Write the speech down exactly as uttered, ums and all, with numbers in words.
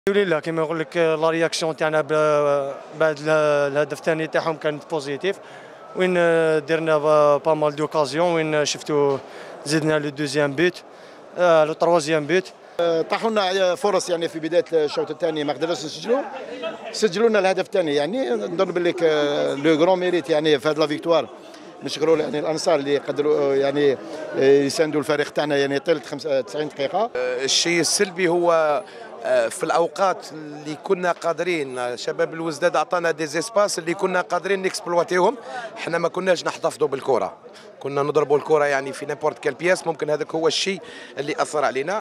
الحمد لله كما نقول لك لا رياكسيون تاعنا بعد الهدف الثاني تاعهم كانت بوزيتيف، وين درنا با مال دوكازيون، وين شفتوا زدنا لو دوزيام بوت لو تروازيام بوت. طاحوا لنا فرص يعني في بدايه الشوط الثاني ما قدرناش نسجلوا، سجلوا لنا الهدف الثاني. يعني نظن باللي لو غران ميريت يعني في هذه لا فيكتوار نشكروا يعني الانصار اللي قدروا يعني يساندوا الفريق تاعنا يعني طيله خمسة وتسعين دقيقه. الشيء السلبي هو في الاوقات اللي كنا قادرين، شباب الوزداد عطانا دي زيسباس اللي كنا قادرين نكسبلواتيهم، احنا ما كناش نحتفظوا بالكره، كنا نضربوا الكره يعني في نيمبورت كال بياس. ممكن هذاك هو الشيء اللي اثر علينا.